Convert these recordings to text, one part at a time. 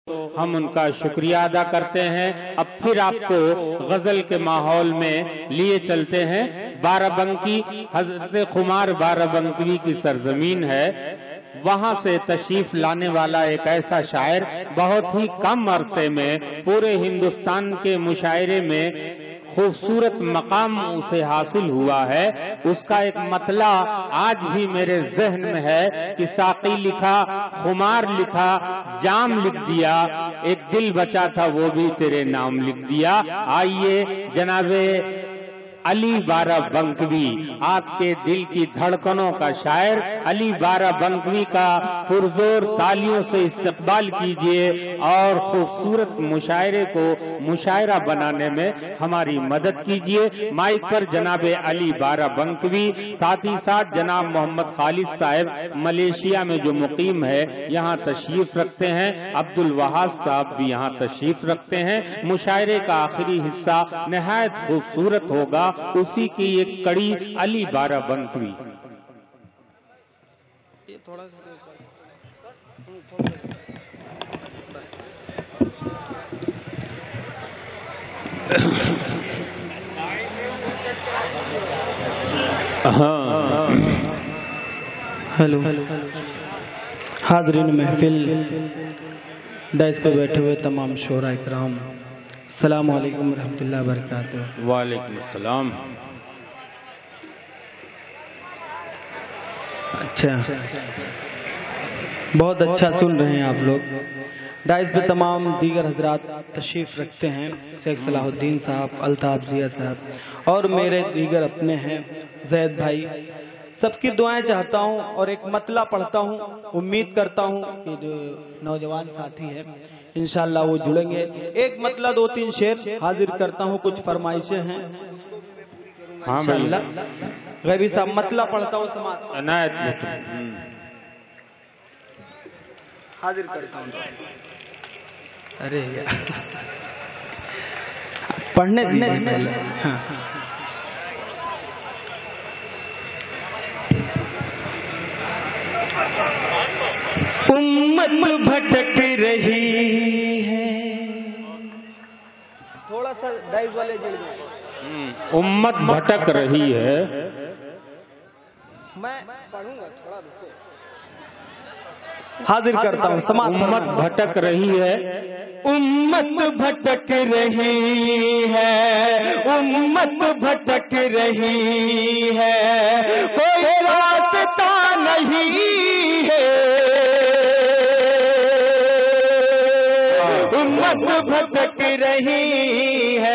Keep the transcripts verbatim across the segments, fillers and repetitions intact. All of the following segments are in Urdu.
ہم ان کا شکریہ ادا کرتے ہیں۔ اب پھر آپ کو غزل کے ماحول میں لیے چلتے ہیں۔ بارہ بنکی حضرت خمار بارہ بنکوی کی سرزمین ہے، وہاں سے تشریف لانے والا ایک ایسا شاعر بہت ہی کم عرصے میں پورے ہندوستان کے مشاعرے میں خوبصورت مقام اسے حاصل ہوا ہے۔ اس کا ایک مطلع آج بھی میرے ذہن میں ہے کہ ساقی لکھا، خمار لکھا، جام لکھ دیا، ایک دل بچا تھا وہ بھی تیرے نام لکھ دیا۔ آئیے جناب علی بارہ بنکوی، آپ کے دل کی دھڑکنوں کا شاعر علی بارہ بنکوی کا پرزور تالیوں سے استقبال کیجئے اور خوبصورت مشاعرے کو مشاعرہ بنانے میں ہماری مدد کیجئے۔ مائک پر جناب علی بارہ بنکوی، ساتھ ہی ساتھ جناب محمد خالد صاحب ملیشیا میں جو مقیم ہے یہاں تشریف رکھتے ہیں، عبد الوہاب صاحب بھی یہاں تشریف رکھتے ہیں۔ مشاعرے کا آخری حصہ نہایت خوبصورت ہوگا، اسی کی ایک کڑی علی بارہ بنکوی۔ ہاں ہیلو حاضرین محفل، ڈائس پہ بیٹھے ہوئے تمام شعراء اکرام، السلام علیکم ورحمۃ اللہ وبرکاتہ۔ وعلیکم السلام۔ اچھا، بہت اچھا سن رہے ہیں آپ لوگ۔ ڈائس پہ تمام دیگر حضرات تشریف رکھتے ہیں، شیخ صلاح الدین صاحب، الطاف ضیاء صاحب اور میرے دیگر اپنے ہیں، زید بھائی، سب کی دعائیں چاہتا ہوں اور ایک مطلع پڑھتا ہوں۔ امید کرتا ہوں کہ جو نوجوان ساتھی ہیں انشاءاللہ وہ جڑیں گے۔ ایک مطلع دو تین شعر حاضر کرتا ہوں، کچھ فرمائشیں ہیں انشاءاللہ۔ غیبی صاحب مطلع پڑھتا ہوں، سماعت عنایت حاضر کرتا ہوں۔ ارے یار پڑھنے دیجیے پہلے۔ ہاں امت بھٹک رہی ہے، تھوڑا سا ڈائز والے جڑ گئے۔ امت بھٹک رہی ہے، میں پڑھوں گا، تھوڑا رکو۔ حاضر کرتا ہوں، سماعت۔ امت بھٹک رہی ہے، امت بھٹک رہی ہے، امت بھٹک رہی ہے، کوئی راستہ نہیں ہے، امت بھٹک رہی ہے۔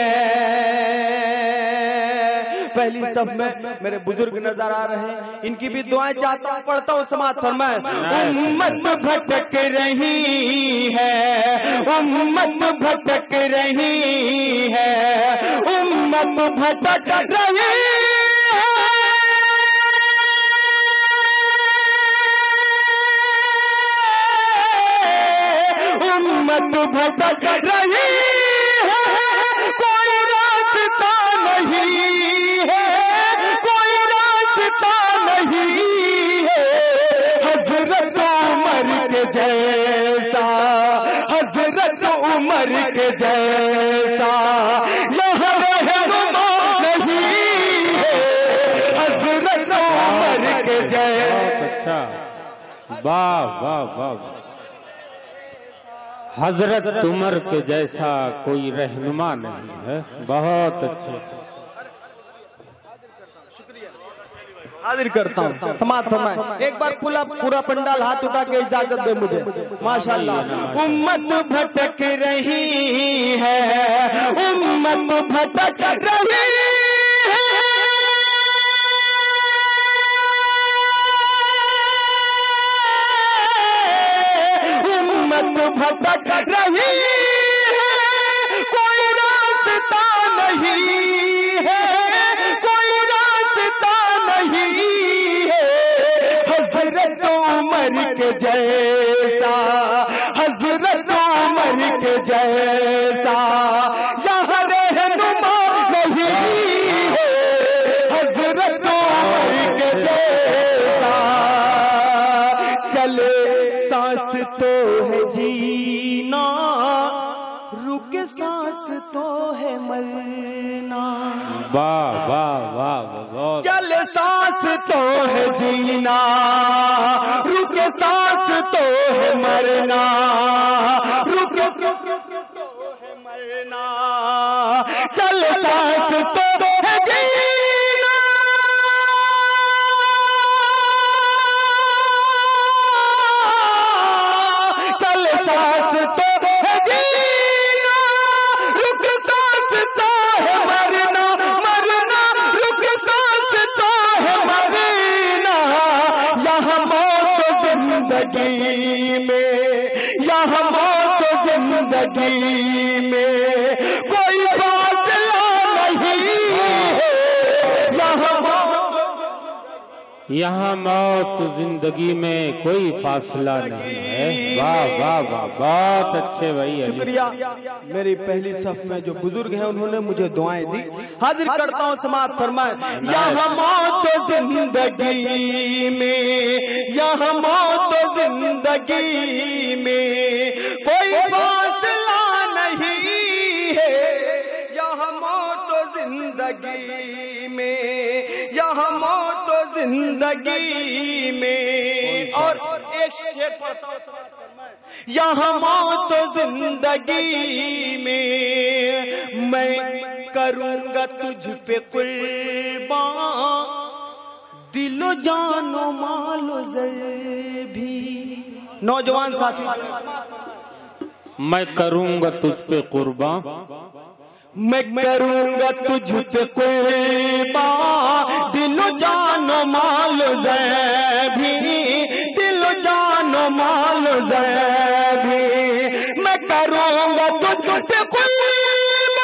پہلی صف میں میرے بزرگ نظر آ رہے ہیں، ان کی بھی دعائیں چاہتا ہوں، پڑھتا ہوں، سماعت فرمائیں۔ امت بھٹک رہی ہے، امت بھٹک رہی ہے، امت بھٹک رہی ہے، امت بھٹک رہی ہے، کوئی راستہ نہیں ہے، کوئی راستہ نہیں ہے، حضرت عمر کے جیسا، حضرت عمر کے جیسا یہاں رہنما نہیں ہے، حضرت عمر کے جیسا۔ واہ واہ واہ، حضرت عمر کے جیسا کوئی رہنما نہیں ہے، بہت اچھے۔ حاضر کرتا ہوں، سماعت فرمائیں۔ ایک بار پورا پورا پنڈال ہاتھ اٹھا کے اجازت دے مجھے، ماشاءاللہ۔ امت بھٹک رہی ہے، امت بھٹک رہی ہے، امت بھٹک رہی ہے، کوئی راستہ نہیں ہے، کوئی راستہ نہیں ہے، حضرت عمر کے جیسا، حضرت عمر کے جیسا یہاں رہنما نہیں ہے، حضرت عمر کے جیسا۔ چلے سانس تو ہے جینا رک سانس تو ہے مرنا، واہ واہ واہ واہ، چل سانس تو ہے جینا، رک سانس تو ہے مرنا، رک تو ہے مرنا، چل سانس تو ہے جینا، چل سانس تو ہے جینا، رک سانس تو ہے مرنا، مرنا رک سانس تو ہے مرنا، یہاں موت زندگی میں، یہاں موت زندگی میں کوئی فاصلہ نہیں ہے، یہاں موت، یہاں موت زندگی میں کوئی فاصلہ نہیں ہے۔ واہ واہ واہ، بہت اچھے بھائی علی۔ شکریہ۔ میری پہلی صف میں جو بزرگ ہیں انہوں نے مجھے دعائیں دی، حاضر کرتا ہوں، سماعت فرمائیں۔ یہاں موت زندگی میں، یہاں موت زندگی میں کوئی فاصلہ نہیں ہے، یہاں موت زندگی میں، یہاں موت زندگی میں، اور ایک شعر پڑھتا ہوں، یہاں موت زندگی میں میں کروں گا تجھ پہ قربان، دل و جان و مال و زر بھی۔ نوجوان ساتھی، میں کروں گا تجھ پہ قربان، میں کروں گا تجھ پہ قربان، دل و جان و مال و زر بھی، دل و جان و مال و زر بھی، میں کروں گا تجھ پہ قربان،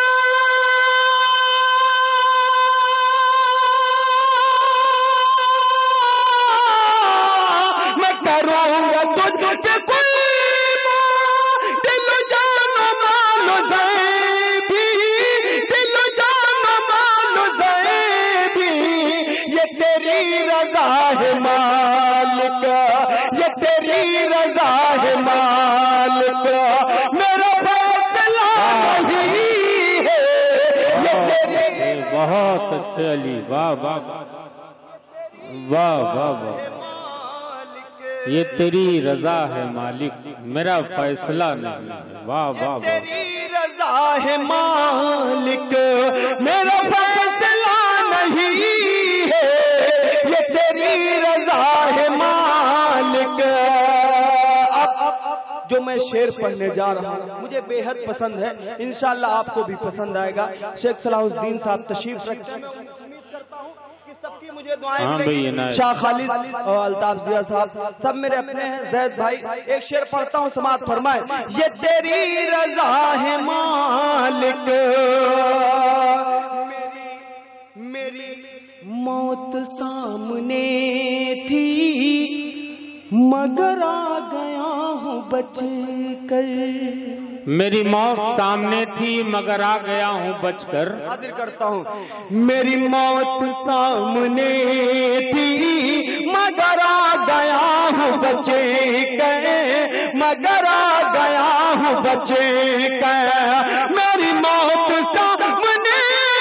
میں کروں گا تجھ پہ قربان، دل و جان و مال و زر بھی، دل و جان و مال و زر بھی، یہ تیری رضا ہے مالک، یہ تیری رضا ہے مالک، میرا فیصلہ نہیں ہے، یہ تیری، بہت اچھے علی، واہ واہ واہ واہ واہ، یہ تیری رضا ہے مالک، میرا فیصلہ نہیں ہے، واہ واہ واہ، تیری رضا ہے مالک، میرا فیصلہ نہیں ہے، یہ تیری رضا ہے مالک۔ اب جو میں شعر پڑھنے جا رہا ہوں مجھے بے حد پسند ہے، انشاءاللہ آپ کو بھی پسند آئے گا۔ شیخ صلاح الدین صاحب تشریف رکھتے ہیں، میں امید کرتا ہوں کہ سب کی مجھے دعائیں ملیں گی۔ شاہ خالد اور الطاف ضیاء صاحب سب میرے اپنے ہیں۔ زید بھائی ایک شعر پڑھتا ہوں، سماعت فرمائیں۔ یہ تیری رضا ہے مالک، میری موت سامنے تھی مگر آ گیا ہوں بچ کر، میری موت سامنے تھی مگر آ گیا ہوں بچ کر، حاضر کرتا ہوں، میری موت سامنے تھی مگر آ گیا ہوں بچ کر، مگر آ گیا ہوں بچ کر، میری موت سامنے،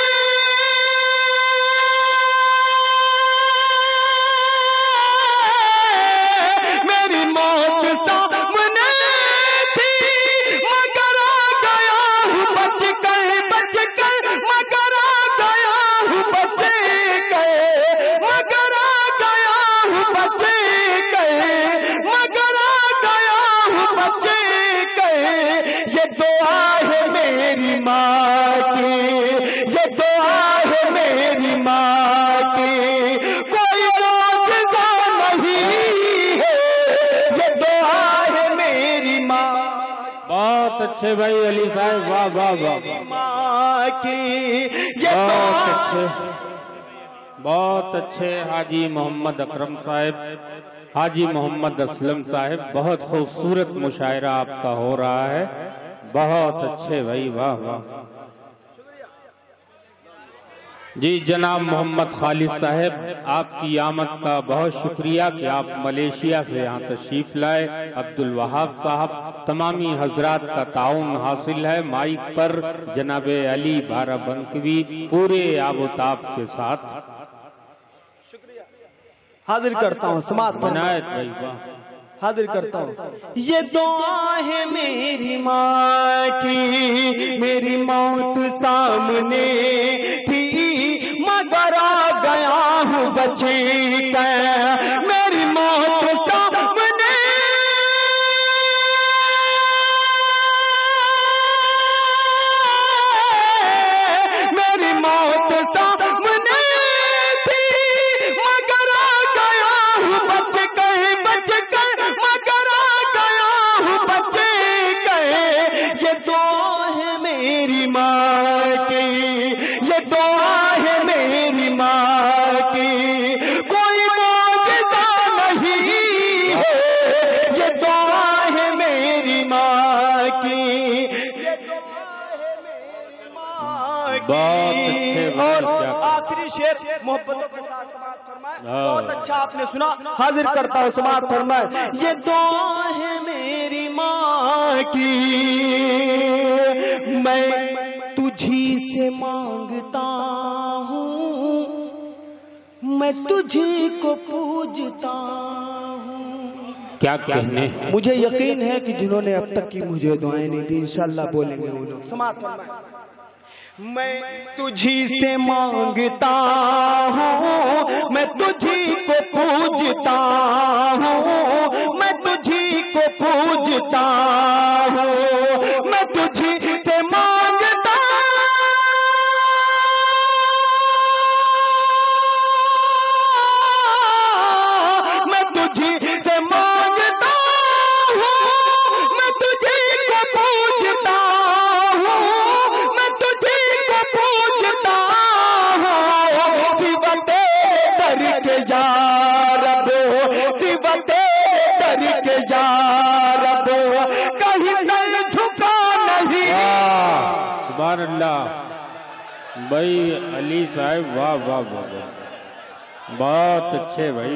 میری موت سامنے تھی مگر آ گیا ہوں بچ کر، بچ کر مگر آ گیا ہوں بچ کر، مگر آ گیا ہوں بچ کر، مگر آ گیا ہوں بچ کر، یہ دعا ہے میری ماں کی، یہ دعا ہے میری ماں کی، کوئی معجزہ نہیں ہے، یہ دعا ہے میری ماں، بہت اچھے بھائی علی صاحب، واہ واہ واہ، ماں کی یہ بہت دعا، اچھے بہت اچھے حاجی محمد اکرم صاحب، حاجی محمد اسلم صاحب، بہت خوبصورت مشاعرہ آپ کا ہو رہا ہے، بہت اچھے بھائی، واہ واہ۔ جی جناب محمد خالد صاحب، آپ کی آمد کا بہت شکریہ کہ آپ ملیشیا سے یہاں تشریف لائے۔ عبد الوہاب صاحب، تمامی حضرات کا تعاون حاصل ہے۔ مائک پر جناب علی بارہ بنکوی پورے آب و تاب کے ساتھ حاضر کرتا ہوں، سماعت فرمائیں۔ حاضر کرتا ہوں۔ یہ دعا ہے میری ماں کی، میری موت سامنے تھی مگر آ گیا ہوں بچے کا، میری موت سامنے میری موت سامنے تھی مگر آ گیا ہوں بچ گئے بچ گئے مگر آ گیا ہوں بچے گئے۔ یہ دعا ہے میری ماں کی، یہ دعا ہے میری ماں کی، کوئی معجزہ نہیں ہے، یہ دعا ہے میری ماں کی، یہ دعا ہے میری ماں کی۔ اور آخری شعر محبتوں کے ساتھ سماعت فرمائے، بہت اچھا آپ نے سنا، حاضر کرتا ہوں، سماعت فرمائے۔ یہ دعا ہے میری ماں کی، میں تجھی سے مانگتا ہوں، میں تجھی کو پوجتا ہوں۔ کیا کہنے، مجھے یقین ہے کہ جنہوں نے اب تک کی مجھے دعائیں نہیں دی انشاءاللہ بولیں گے وہ لوگ۔ سماعت فرمائے۔ میں تجھی سے مانگتا ہوں، میں تجھی کو پوجتا ہوں، میں تجھی کو پوجتا ہوں، میں تجھی سے مانگتا میں تجھی سے مانگتا ہوں، میں تجھی کو پوجتا ہوں، میں تجھی کو پوجتا ہوں، سوا تیرے در کے یا رب، سوا تیرے در کے یا رب، کہیں سر جھکا نہیں۔ سبحان اللہ بھائی علی صاحب، واہ واہ واہ، بہت اچھے بھائی۔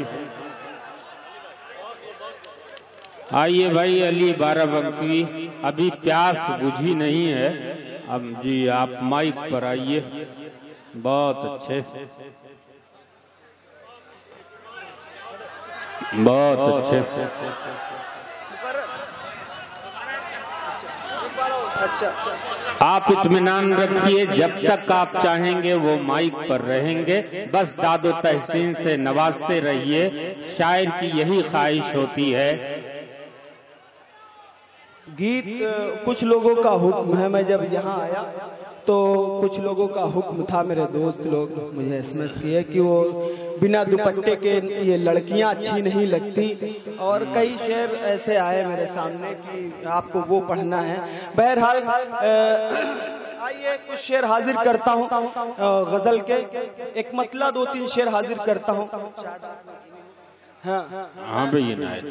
آئیے بھائی علی بارہ بنکوی، ابھی پیاس بجھی نہیں ہے، اب جی آپ مائک پر آئیے، بہت اچھے بہت اچھے۔ آپ اطمینان رکھیے، جب تک آپ چاہیں گے وہ مائک پر رہیں گے، بس داد و تحسین سے نوازتے رہیے، شاعر کی یہی خواہش ہوتی ہے۔ گیت کچھ لوگوں کا حکم ہے، میں جب یہاں آیا تو کچھ لوگوں کا حکم تھا، میرے دوست لوگ مجھے ایس ایم ایس کیے کہ وہ بنا دوپٹے کے یہ لڑکیاں اچھی نہیں لگتی، اور کئی شعر ایسے آئے میرے سامنے کہ آپ کو وہ پڑھنا ہے۔ بہرحال آئیے کچھ شعر حاضر کرتا ہوں غزل کے، ایک مطلع دو تین شعر حاضر کرتا ہوں۔ ہاں بھئی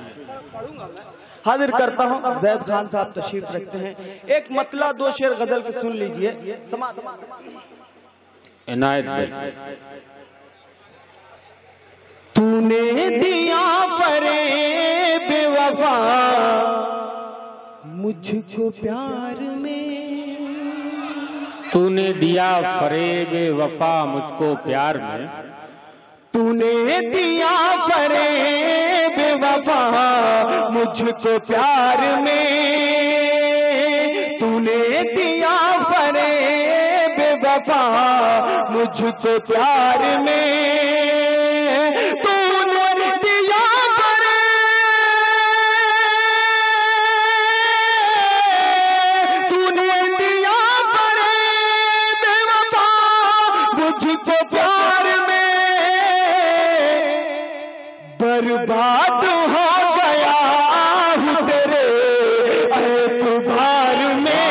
حاضر کرتا ہوں، زید خان صاحب تشریف رکھتے ہیں، ایک مطلع دو شعر غزل کے سن لیجئے۔ عنایت بھائی۔ تو نے دیا فریب وفا مجھ کو پیار میں، تو نے دیا فریب وفا مجھ کو پیار میں، تو نے دیا فریب وفا مجھ کو پیار میں، تو نے دیا فریب وفا مجھ کو پیار میں، تو نے دیا تو نے دیا فریب وفا مجھ کو پیار میں، برباد ہو گیا ہوں تیرے اعتبار میں،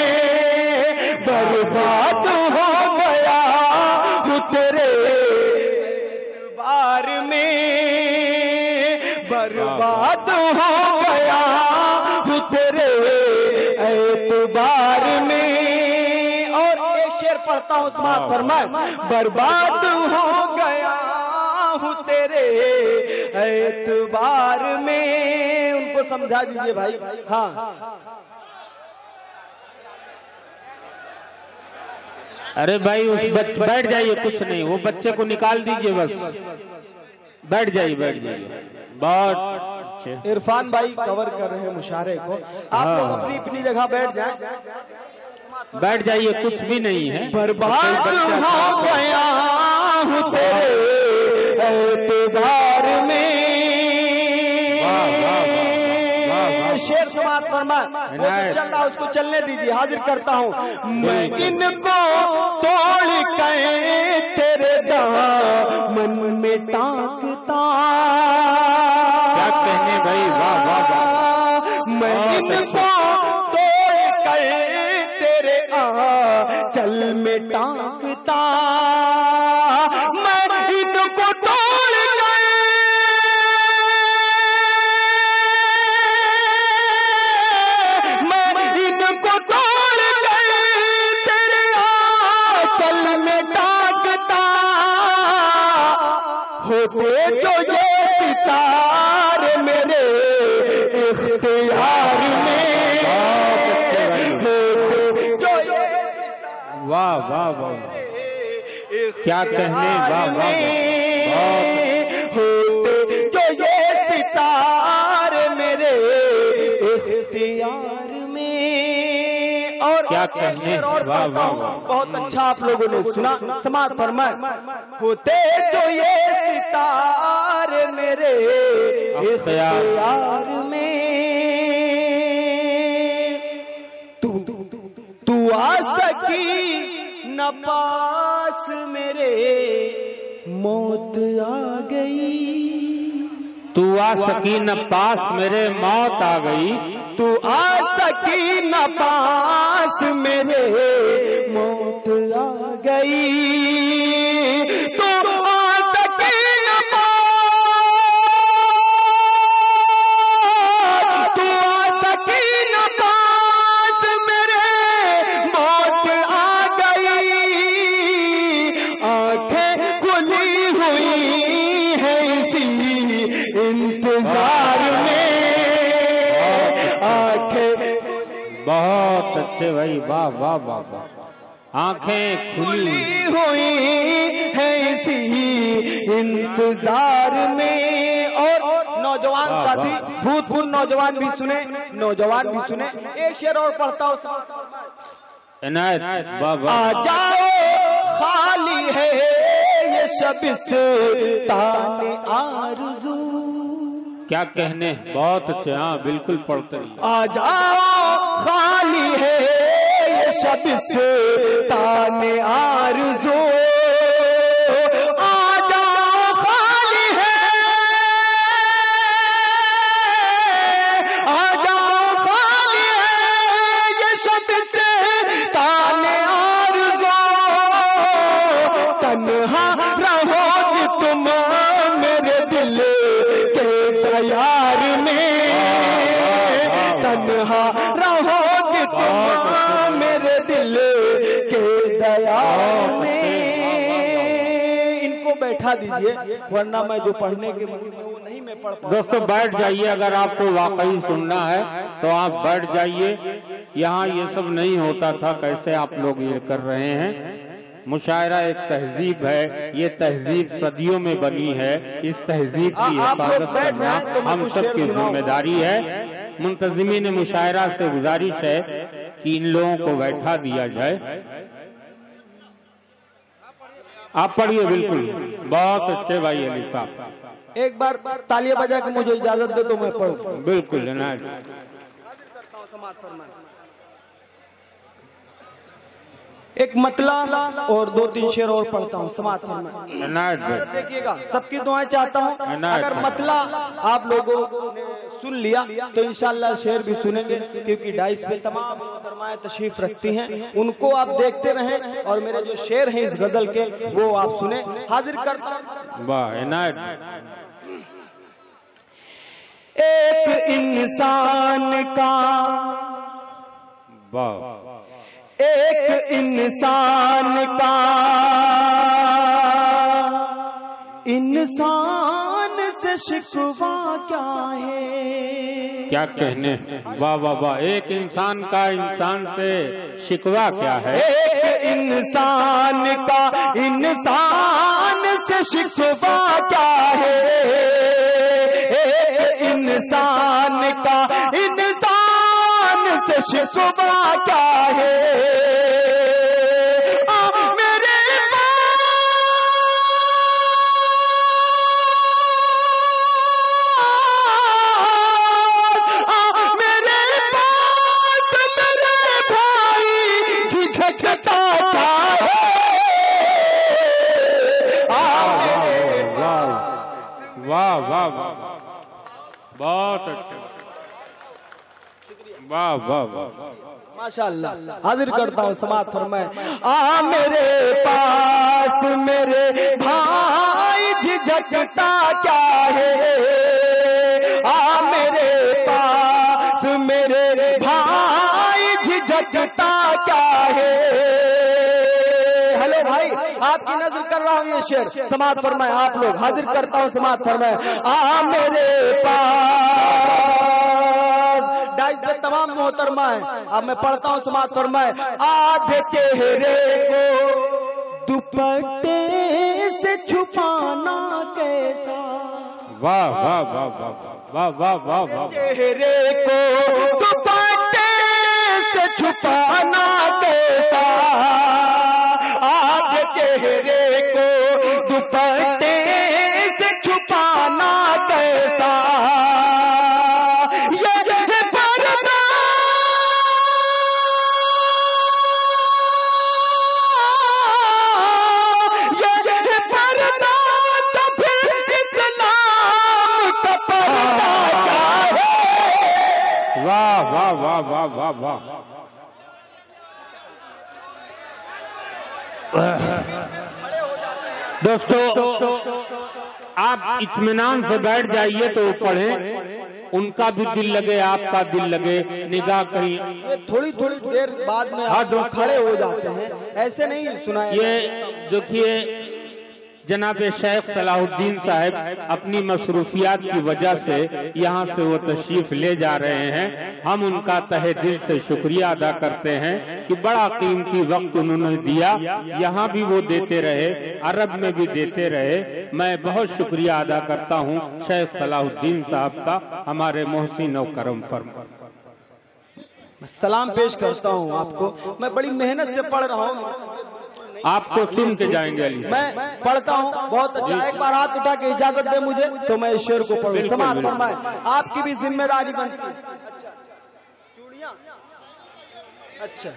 برباد ہو گیا ہوں تیرے اعتبار میں، برباد ہو گیا ہوں تیرے اعتبار میں۔ اور ایک شعر पढ़ता हूँ, समाप्त फरमाए। बर्बाद हो गया हूँ तेरे एतबार में। उनको समझा दीजिए भाई। हाँ अरे भाई उस बच, बैठ जाइए, कुछ नहीं, वो बच्चे को निकाल दीजिए, बस बैठ जाइए बैठ जाइए। बहुत इरफान भाई कवर कर रहे हैं मुशारे को, आप लोग हाँ। अपनी अपनी जगह बैठ जाए, बैठ जाइए, कुछ भी नहीं है। बर्बाद हो गया हूँ तेरे एतबार में। शेर समाप्त फरमा, वो जो चल रहा उसको चलने दीजिए, हाजिर करता हूँ। मैं इनको तोड़ के तेरे दामन में टांगता। क्या कहने भाई, वाह वाह वाह। मैं इनको तोड़ के तेरे आंचल में टांगता। मैं इनको तोड़ होते जो ये सितारे मेरे इख्तियार में, होते जो ये वाह वाह वाह, क्या कहने, वाह वाह, होते जो ये सितारे मेरे इख्तियार में। और क्या कहने, वाह वाह वाह, बहुत अच्छा आप लोगों ने सुना, समाप्त फरमाए। होते जो ये सितारे मेरे इख्तियार में, तू तू आ सकी न पास मेरे, मौत आ गई। तू आ सकी न पास मेरे, मौत आ गई। तू आ सकी न पास मेरे, मौत आ गई। तू आ सकी न पास, तू आ सकी न पास मेरे, मौत आ गई। आंखें खुली हुई है इसी इंतजार में, आंखें। बहुत अच्छे भाई, वाह वाह वाह वाह। आंखें खुली हुई है इसी इंतजार में। और नौजवान साथी, भूतपूर्व नौजवान भी सुने, नौजवान भी सुने। एक शेर और पढ़ता हूँ, इनायत, वाह वाह। आ जाओ खाली है ये शबिस्तान आरज़ू। क्या कहने, बहुत अच्छे, हाँ बिल्कुल पढ़ते हैं। आ जाओ खाली है ये शबिस्तान आरज़ू। आ जाओ खाली है, आ जाओ खाली है ये शबिस्तान आरज़ू। तन्हा रहोगे तुम मेरे दिल के दयार में, तन्हा रहोगे तुम मेरे दिल के दयार में। इनको बैठा दीजिए, वरना मैं जो पढ़ने के मन में वो नहीं मैं पढ़ पाऊंगा। दोस्तों बैठ जाइए, अगर आपको वाकई सुनना है तो आप बैठ जाइए। यहाँ ये सब नहीं होता था, कैसे आप लोग ये कर रहे हैं। मुशायरा एक तहजीब है, ये तहजीब सदियों में बनी है। इस तहजीब की हिफाजत करना हम सबकी जिम्मेदारी है। मुंतजिमीन मुशायरा से गुजारिश है कि इन लोगों को बैठा दिया जाए। आप पढ़िए, बिल्कुल बहुत अच्छे भाई अली साहब। एक बार तालियां बजा के मुझे इजाजत दे तो मैं पढ़ूं। बिल्कुल। एक मतला और दो तीन शेर और पढ़ता हूँ, समाप्त फरमाएं। देखिएगा, सबकी दुआएं चाहता हूँ। अगर मतला आप लोगों ने सुन लिया तो इंशाल्लाह शेर भी सुनेंगे, क्योंकि डाइस पे तमाम मोहतरमाएं तशरीफ रखती हैं। उनको आप देखते रहें और मेरे जो शेर हैं इस गजल के वो आप सुने। हाजिर करता हूँ। एक इंसान का ایک انسان کا انسان سے شکوہ کیا ہے؟ کیا کہنے، واہ واہ واہ، ایک انسان کا انسان سے شکوہ کیا ہے؟ ایک انسان کا انسان سے شکوہ کیا ہے؟ ایک انسان کا انسان سے شکوہ کیا ہے؟ واہ واہ واہ، بہت اچھا، واہ واہ واہ، ماشاءاللہ۔ حاضر کرتا ہوں، سماعت فرمائے۔ آ میرے پاس میرے بھائی جھجکتا کیا ہے؟ آ میرے پاس میرے بھائی جھجکتا کیا ہے؟ ہلو بھائی، آپ کی نظر کر رہا ہوں یہ شعر، سماعت فرمائے آپ لوگ۔ حاضر کرتا ہوں، سماعت فرمائے۔ آ میرے پاس ڈائٹ پہ تمام محترمہ ہیں، اب میں پڑھتا ہوں، سماعت فرمائے۔ آدھے چہرے کو دوپٹے سے چھپانا کیسا؟ واہ واہ واہ واہ واہ واہ واہ واہ، چہرے کو دوپٹے سے چھپانا کیسا؟ آدھے چہرے کو دوپٹے سے چھپانا کیسا؟ واہ واہ واہ واہ واہ واہ، دوستو آپ اطمینان سے بیٹھ جائیے تو پڑھیں، ان کا بھی دل لگے، آپ کا دل لگے، نگاہ کہیں تھوڑی تھوڑی دیر بعد میں آپ کھڑے ہو جاتے ہیں، ایسے نہیں سنائے۔ یہ دیکھیے جناب شیخ صلاح الدین صاحب اپنی مصروفیات کی وجہ سے یہاں سے وہ تشریف لے جا رہے ہیں، ہم ان کا تہہ دل سے شکریہ ادا کرتے ہیں کہ بڑا قیمتی وقت انہوں نے دیا، یہاں بھی وہ دیتے رہے، عرب میں بھی دیتے رہے۔ میں بہت شکریہ ادا کرتا ہوں شیخ صلاح الدین صاحب کا، ہمارے محسن و کرم فرما۔ سلام پیش کرتا ہوں آپ کو، میں بڑی محنت سے پڑھ رہا ہوں، آپ کو سن کے جائیں گے علی، میں پڑھتا ہوں بہت اچھا۔ ایک بار ہاتھ اٹھا کے اجازت دے مجھے تو میں اس شعر کو پڑھوں، سماعت فرمائے۔ آپ کی بھی ذمہ داری بنتی ہے۔ اچھا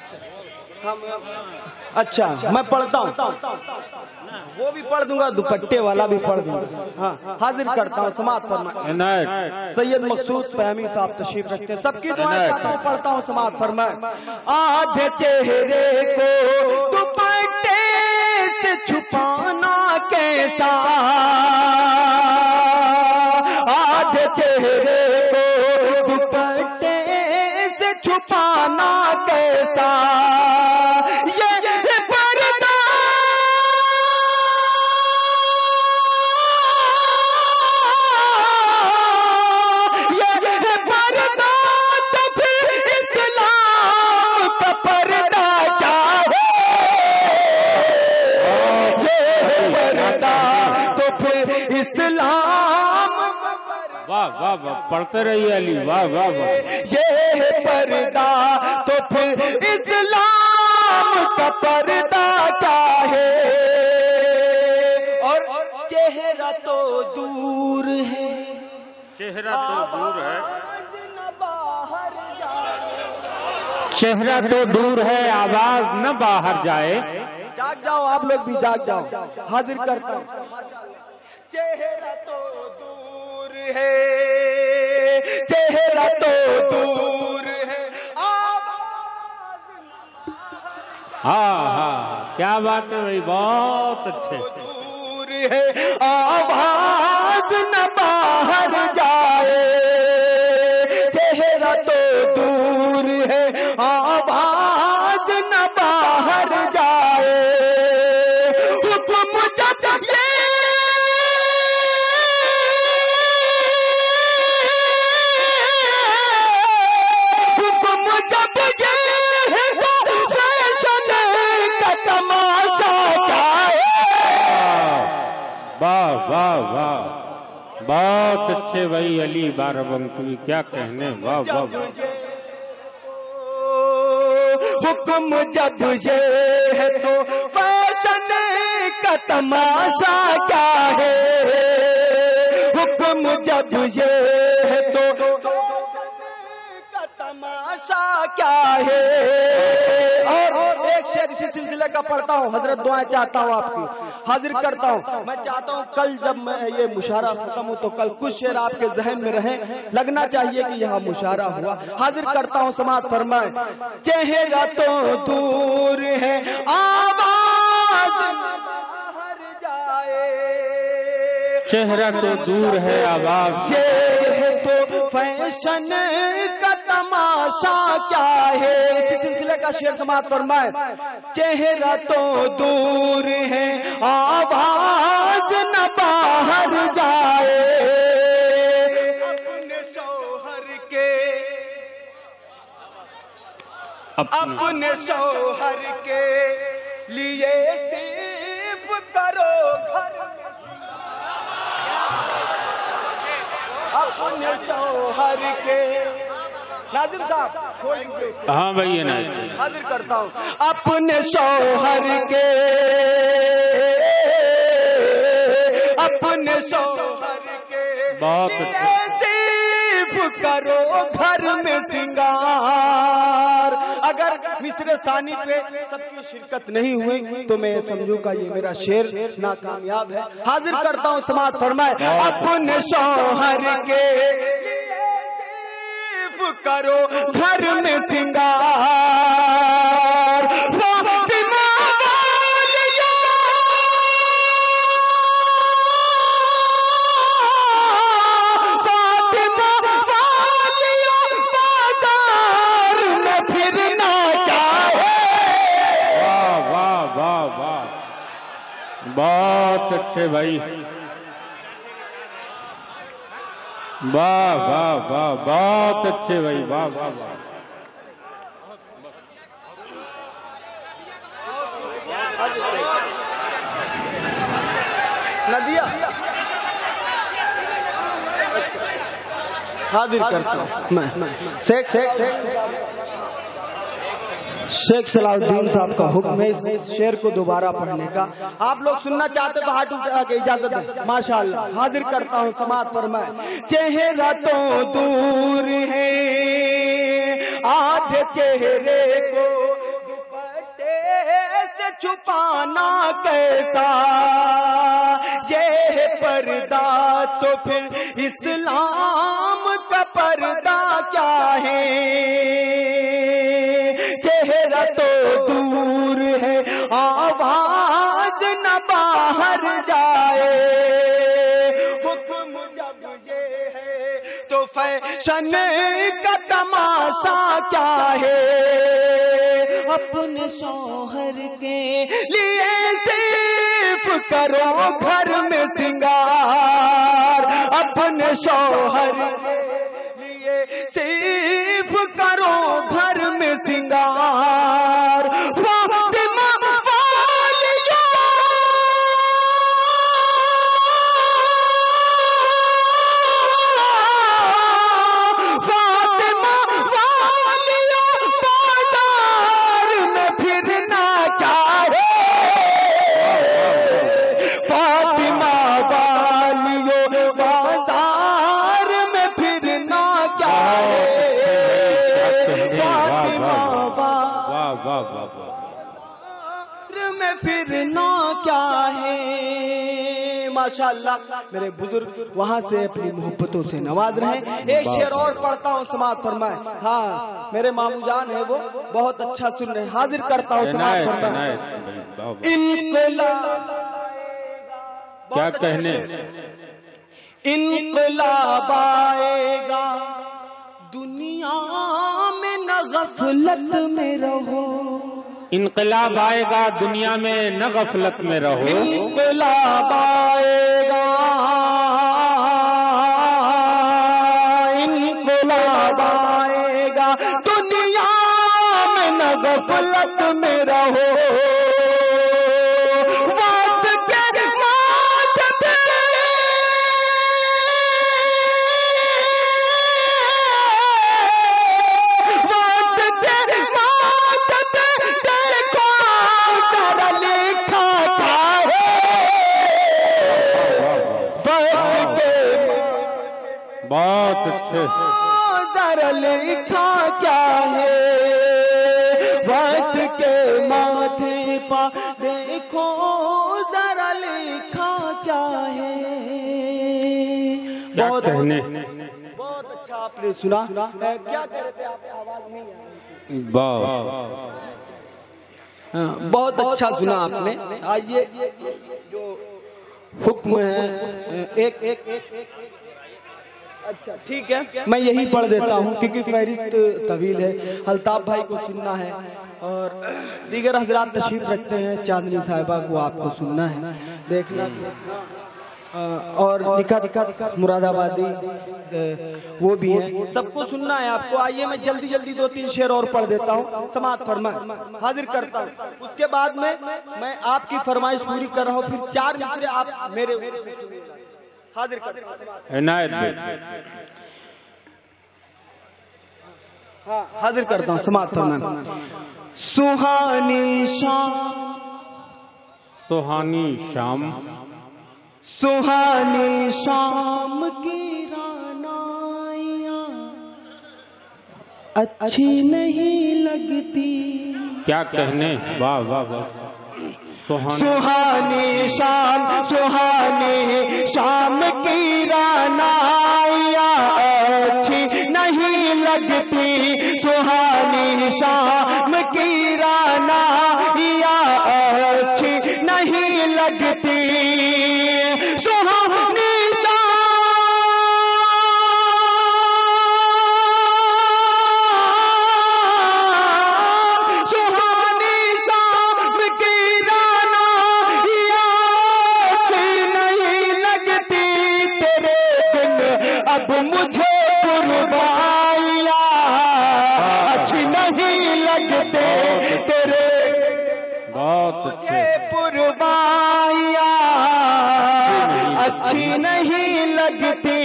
اچھا میں پڑھتا ہوں، وہ بھی پڑھ دوں گا، دوپٹے والا بھی پڑھ دوں گا۔ ہاں حاضر کرتا ہوں، سماعت فرمائے۔ سید مقصود فہمی صاحب تشریف رکھتے ہیں، سب کی دعائیں چاہتا ہوں، پڑھتا ہوں، سماعت فرمائے۔ آدھے چہرے کو دوپٹے سے چھپانا کیسا؟ آدھے چہرے کو دوپٹے سے چھپانا کیسا؟ یہ پردہ یہ پردہ تو پھر اسلام کا پردہ کیا ہے؟ یہ پردہ تو پھر اسلام، واہ واہ واہ، پڑھتے رہیے علی، واہ واہ واہ۔ یہ پردہ تو پھر اسلام کا پردہ کیا ہے؟ اور چہرہ تو دور ہے، چہرہ تو دور ہے، چہرہ تو دور ہے، آواز نہ باہر جائے۔ جاگ جاؤ آپ لوگ بھی، جاگ جاؤ، حاضر کرتا ہوں۔ چہرہ تو دور ہے، چہرہ تو دور ہے، ہاں ہاں کیا بات ہے بھائی، بہت اچھے، دور ہے، آواز نہ باہر جائے۔ چہرہ تو دور ہے، آواز نہ واہ واہ، بہت اچھے بھائی علی بارہبنکی، کیا کہنے، واہ واہ واہ۔ حکم جب یہ ہے تو فیشن کا تماشا کیا ہے، حکم جب یہ ہے تو کا تماشا کیا ہے۔ اور ایک شعر اسی سلسلے کا پڑھتا ہوں، حضرت دعائیں چاہتا ہوں آپ کی حاضر کرتا ہوں۔ میں چاہتا ہوں کل جب میں یہ مشاعرہ ختم ہو تو کل کچھ شعر آپ کے ذہن میں رہیں، لگنا چاہیے کہ یہاں مشاعرہ ہوا۔ حاضر کرتا ہوں، سماعت فرمائیں۔ چہرہ تو دور ہے آواز باہر جائے، چہرہ تو دور ہے آواز، یہ ہے تو فیشن کا تماشا کیا ہے۔ اسی سلسلے کا شعر سماعت فرمائے۔ چہرہ تو دور ہے آواز نہ باہر جائے، اپنے شوہر کے اپنے شوہر کے لیے صرف کرو گھر، اپنے شوہر کے ناظم صاحب ہاں بھائی یہ نہیں حاضر کرتا ہوں۔ اپنے شوہر کے اپنے شوہر کے بہت صرف کرو گھر میں سنگار۔ اگر مصر ثانی پہ سب کی شرکت نہیں ہوئی تو میں سمجھوں گا یہ میرا شعر ناکامیاب ہے۔ حاضر کرتا ہوں، سماعت فرمائے۔ اپنے شوہر کے کرو گھر میں سنگار، فاطمہ والیہ فاطمہ والیہ بازار میں پھرنا چاہے۔ واہ واہ واہ واہ، بہت اچھے بھائی، واہ واہ واہ، بہت اچھے بھائی، واہ واہ واہ۔ ندیا حاضر کرتا ہوں میں شیخ شیخ صلاح الدین صاحب کا حکم ہے اس شعر کو دوبارہ پڑھنے کا۔ آپ لوگ سننا چاہتے تو ہاتھ اٹھا کے اجازت دیں۔ ماشاءاللہ حاضر کرتا ہوں، سماعت فرمائے۔ چہرہ تو دور ہے آدھے چہرے کو دوپٹے سے چھپانا کیسا، یہ پردہ تو پھر اسلام کا پردہ کیا ہے۔ چہرہ تو دور ہے آواز نہ باہر جائے، حکم جب یہ ہے تو فیشن کا تماشا کیا ہے۔ اپنے شوہر کے لیے صرف کرو گھر میں سنگار، اپنے شوہر کے لیے صرف کرو گھر میں سنگار، فاطمہ والیہ فاطمہ والیہ بازار میں پھرنا چاہے، فاطمہ والیہ بازار میں پھرنا چاہے، فاطمہ واہ واہ واہ واہ، میں پھرنا کیا ہے۔ ماشاءاللہ میرے بزرگ وہاں سے اپنی محبتوں سے نواز رہے۔ ایک شعر اور پڑھتا ہوں، سماعت فرمائے۔ ہاں میرے مامو جان ہے وہ بہت اچھا سن رہے ہیں، حاضر کرتا ہوں، سماعت فرمائے۔ انقلاب کیا کہنے، انقلاب آئے گا دنیا میں نہ غفلت میں رہو، انقلاب آئے گا دنیا میں نہ غفلت میں رہو، انقلاب آئے گا انقلاب آئے گا دنیا میں نہ غفلت میں رہو، وقت کے ماتم ذرا لکھا کیا ہے وقت کے ماتھے پا دیکھو ذرا لکھا کیا ہے بہت بہت اچھا آپ نے سنا کیا کہہ رہے تھے آپ آواز نہیں آئی بہت اچھا سنا آپ نے آئیے جو حکم ہے ایک ایک اچھا ٹھیک ہے میں یہی پڑھ دیتا ہوں کیونکہ فہرست طویل ہے الطاف بھائی کو سننا ہے اور دیگر حضرات تشریف رکھتے ہیں چاندنی صاحبہ کو آپ کو سننا ہے دیکھنا اور نکات مراد آبادی وہ بھی ہیں سب کو سننا ہے آپ کو آئیے میں جلدی جلدی دو تین شعر اور پڑھ دیتا ہوں سماعت فرمائیں حاضر کرتا ہوں اس کے بعد میں میں آپ کی فرمائش پوری کر رہا ہوں پھر چار مصرے آپ میرے حاضر حاضر کرتا ہوں سماعت فرمائیں سہانی شام سہانی شام سہانی شام کی رانائیاں اچھی نہیں لگتی کیا کہنے واہ واہ واہ سہانی شام سہانی شام کی رانائیاں اچھی نہیں لگتی سہانی شام کی رانائیاں اچھی نہیں لگتی اب مجھے قربانیاں اچھی نہیں لگتے تیرے مجھے قربانیاں اچھی نہیں لگتی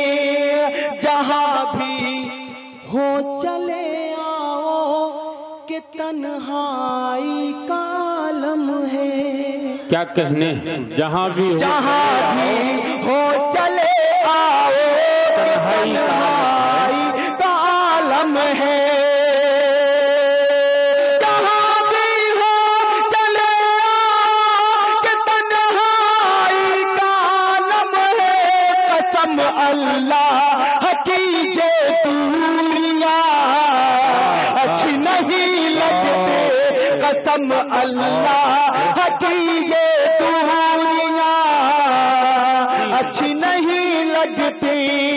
جہاں بھی ہو چلے آؤ کہ تنہائی کا عالم ہے کیا کہنے جہاں بھی جہاں بھی ہو چلے آؤ تنہائی کا عالم ہے جہاں بھی ہو چلے آؤ کہ تنہائی کا عالم ہے قسم اللہ کیجے دوریاں اچھی نہیں لگتے قسم اللہ کیجے دوریاں اچھی نہیں لگتی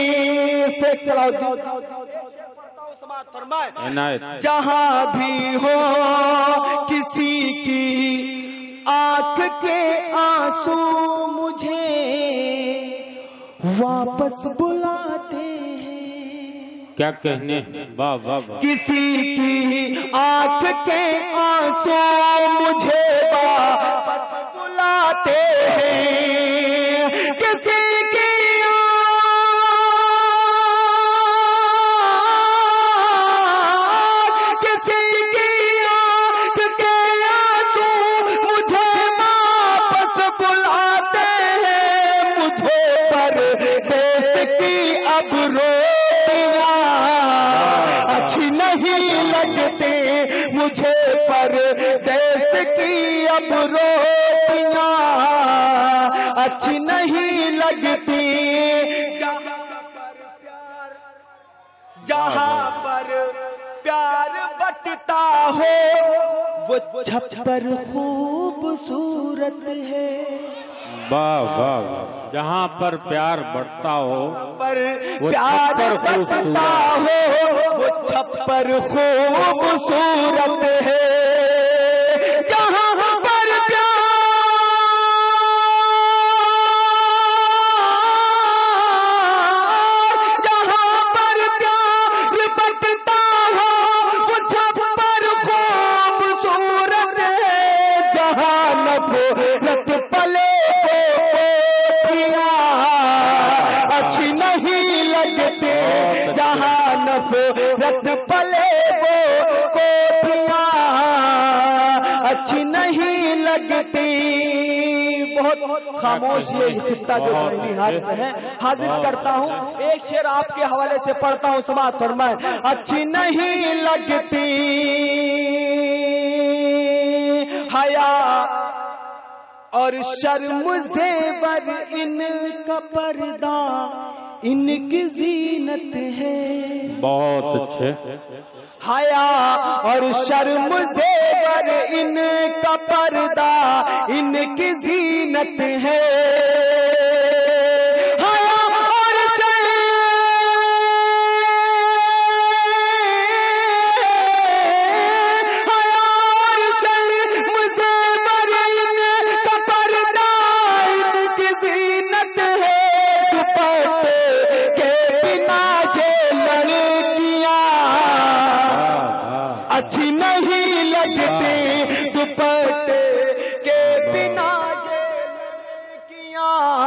جہاں بھی ہو کسی کی آنکھ کے آنسو مجھے واپس بلاتے ہیں کیا کہنے واہ واہ واہ کسی کی آنکھ کے آنسو مجھے واپس بلاتے ہیں کسی کی اب روٹیاں اچھی نہیں لگتی مجھے پردیس کی اب روٹیاں اچھی نہیں لگتی جہاں پر پیار بٹتا ہو وہ چھپر خوبصورت ہے واہ واہ جہاں پر پیار بڑھتا ہو پر پیار بڑھتا ہو وہ چھپر خوبصورت ہے جہاں پر پیار جہاں پر پیار بڑھتا ہو وہ چھپر خوبصورت ہے جہاں نفرت پلے اچھی نہیں لگتے جہاں نفرت پلے وہ کوٹیاں اچھی نہیں لگتی بہت خاموش یہ خطہ جو دائنی ہاتھ میں ہے حاضر کرتا ہوں. ایک شعر آپ کے حوالے سے پڑھتا ہوں, سماعت فرمائیں. اچھی نہیں لگتی حیا اور شرم زیور ان کا پردہ ان کی زینت ہے. بہت اچھے. حیا اور شرم زیور ان کا پردہ ان کی زینت ہے. اچھی نہیں لگتی دوپٹے کے بنا یہ لڑکیاں,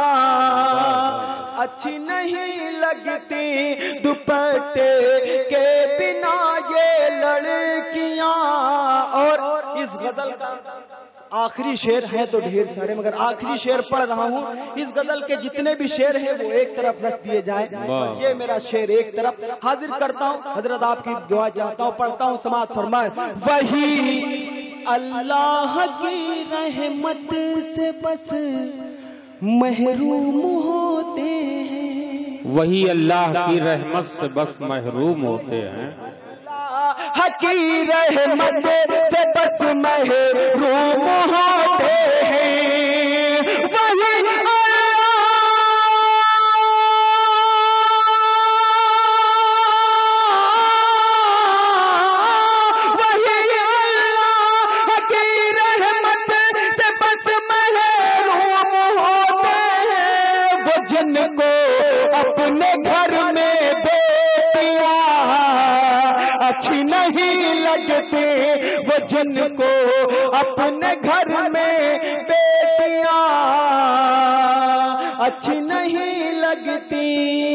اچھی نہیں لگتی دوپٹے کے بنا یہ لڑکیاں. اور اس غزل کا آخری شعر ہے تو ڈھیر سارے, مگر آخری شعر پڑھ رہا ہوں. اس غزل کے جتنے بھی شعر ہیں وہ ایک طرف رکھ دیے جائیں. یہ میرا شعر ایک طرف حاضر کرتا ہوں. حضرت آپ کی دعا چاہتا ہوں, پڑھتا ہوں, سماعت فرمائیں. وہی اللہ کی رحمت سے بس محروم ہوتے ہیں. وہی اللہ کی رحمت سے بس محروم ہوتے ہیں. کی رحمت سے بس محروم ہوتے ہیں. وہی جن کو اپنے گھر میں بیٹیاں اچھی نہیں لگتی, وہ جن کو اپنے گھر میں بیٹیاں اچھی نہیں لگتی,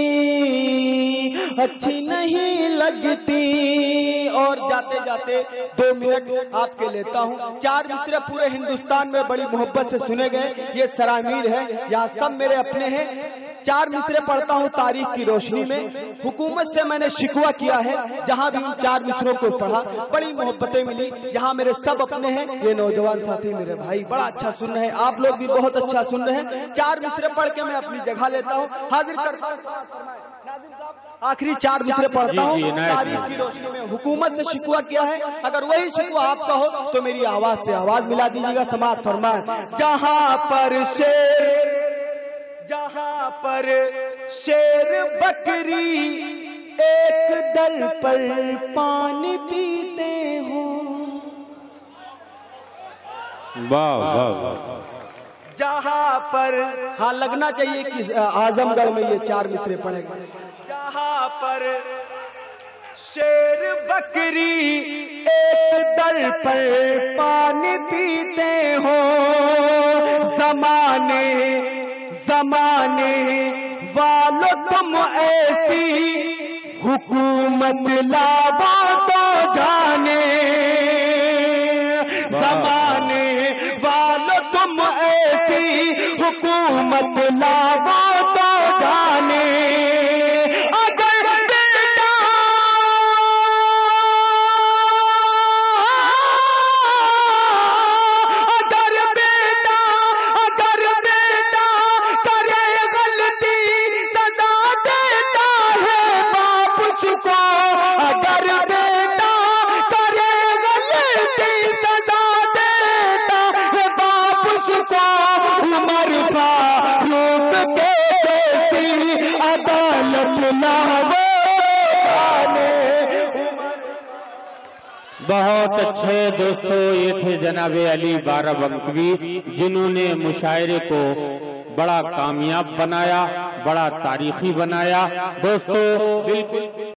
اچھی نہیں لگتی. اور جاتے جاتے دو منٹ آپ کے لیتا ہوں. چار مصرے پورے ہندوستان میں بڑی محبت سے سنے گئے. یہ سرامیر ہے, یہاں سب میرے اپنے ہیں. چار مصرے پڑھتا ہوں تاریخ کی روشنی میں. حکومت سے میں نے شکوہ کیا ہے, جہاں بھی ان چار مصروں کو پڑھا بڑی محبتیں ملی. یہاں میرے سب اپنے ہیں. یہ نوجوان ساتھی میرے بھائی بڑا اچھا سن رہے ہیں, آپ لوگ بھی بہت اچھا سن رہے ہیں. چار مصرے پڑھ کے میں اپنی جگہ لیتا ہوں, حاضر کرتا ہوں. آخری چار مصرے پڑھتا ہوں تاریخ کی روشنی میں. حکومت سے شکوہ کیا ہے, اگر وہی شکوہ آپ کا ہو تو میری آواز سے آواز ملا دیجیے گا. سماعت فرمائیں. جہاں پر شیر جہاں پر شیر بکری ایک دل پر پانی پیتے ہوں. واہ واہ واہ. جہاں پر ہاں لگنا چاہیے کہ اعظم گڑھ میں یہ چار مصرے پڑھے گا. جہاں پر شیر بکری ایک دل پر پانی پیتے ہوں. زمانے زمانے والو تم ایسی حکومت لاوا تو جانے. زمانے والو تم ایسی حکومت لاوا تو جانے. اگر بیٹا اگر بیٹا اگر بیٹا کرے غلطی سزا دیتا ہے باپ اس کو. اگر بیٹا کرے غلطی سزا دیتا ہے باپ اس کو. عمر فاروق کے جیسی عدالت لاوے. بہت اچھے دوستو, یہ تھے جناب علی بارہ بنکوی, جنہوں نے مشاعرے کو بڑا کامیاب بنایا, بڑا تاریخی بنایا. دوستو بالکل